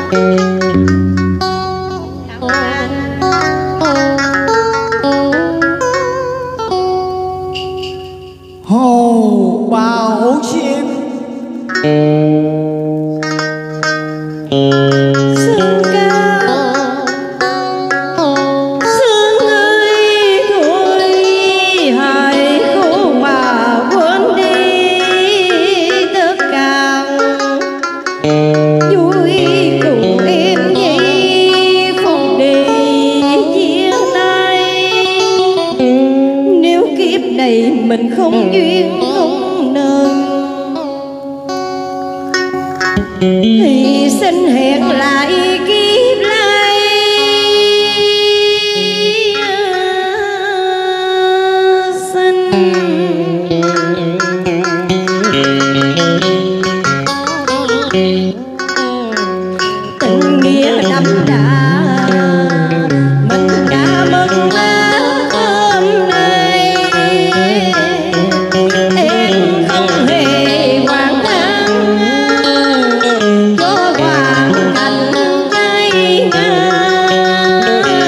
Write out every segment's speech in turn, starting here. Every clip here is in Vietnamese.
Hồ Bảo Chiêm sương cao sương ơi thôi hãy khổ mà quên đi tất cả vui cùng em nhảy không để chia tay. Nếu kiếp này mình không duyên không nợ thì xin hẹn lại kiếp lại xin tình nghĩa đậm đà mình đã mất hôm nay. Em không hề hoang mang cho hoàn cảnh trái ngang,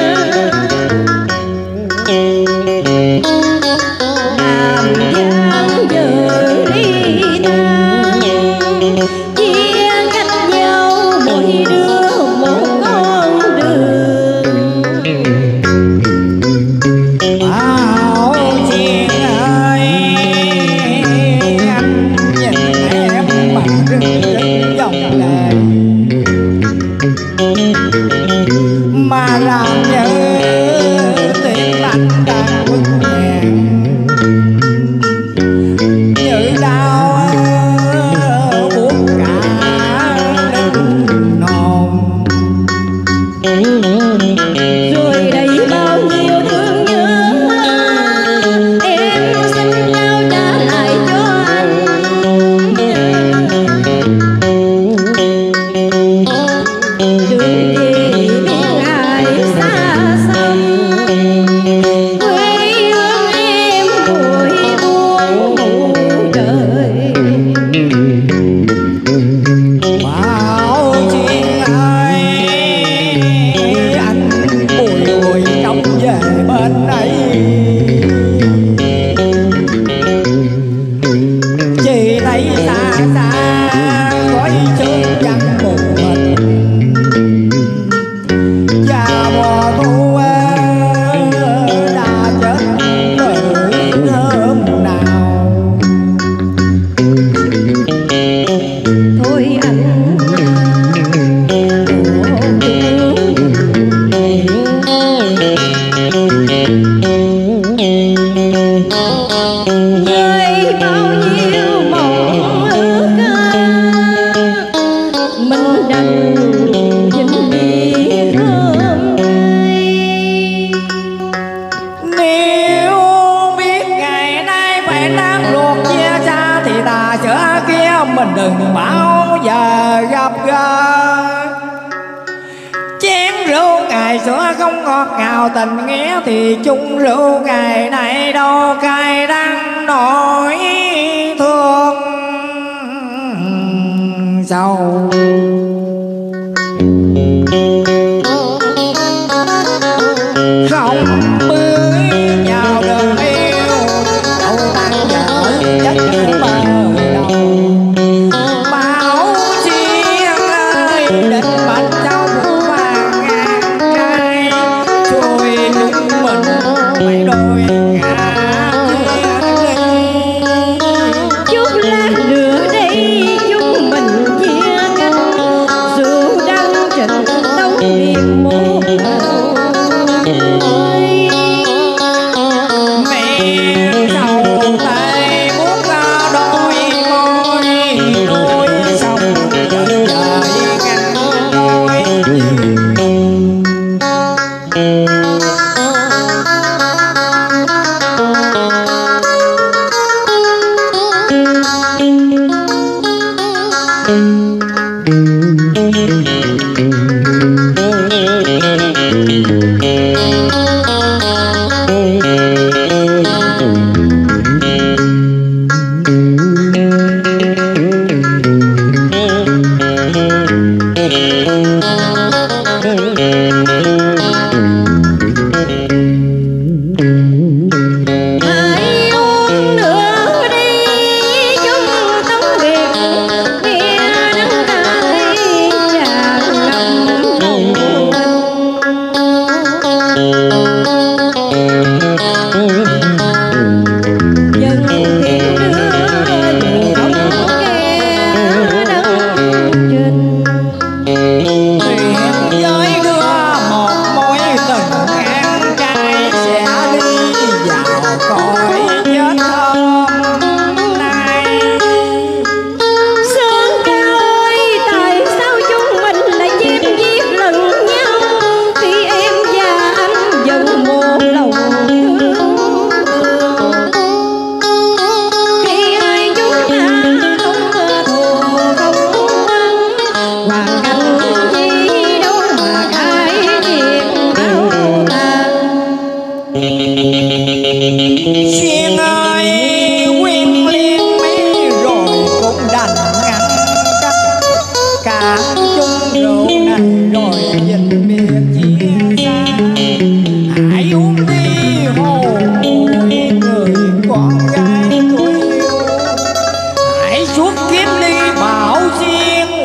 làm gian giờ ly tan chia cách nhau mỗi đứa một con đường. Bảo Chiên ơi, anh nhìn em mà rưng rưng dòng lệ mà làm như tim anh đang quấn hẹn như đau buốt cả linh hồn. Rồi đây bao nhiêu thương nhớ em xin trao trả lại cho anh. Đường về biên ải xa xăm quê hương em vội buông ngủ trời. Bảo Chiên ơi, anh bùi ngùi trông về bên đây chỉ thấy xa xa khói sương văng một mình và mùa thu đã chết từ hôm nào. Thôi anh với bao nhiêu mộng ước mình đành vĩnh biệt hôm nay. Nếu biết ngày nay phải đang ruột chia xa thì ta chở kia mình đừng bao giờ gặp gỡ. Chén rượu ngày xưa không ngọt ngào tình nghĩa thì chung rượu ngày nay đâu cay đắng nỗi thương sầu. Không bưới nhau đường yêu đâu đang dở chất mơ đầu. Bảo Chiên ơi, định mệnh trong vàng ngàn trai trôi chúng mình mấy đôi ngả Chút lát nữa đây chúng mình chia cách rượu đắng trình tấu niềm một mẹ đầu tay buốt đôi môi đôi sông dần dời ngăn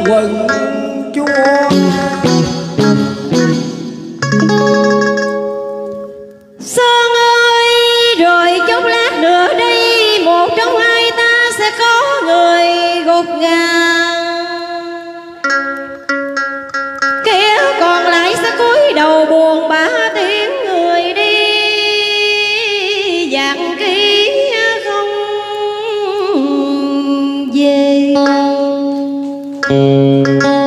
quần chúa. Sơn ơi, rồi chút lát nữa đây một trong hai ta sẽ có người gục ngã, kẻ còn lại sẽ cúi đầu buồn bã tiếng người đi dạng ký không về.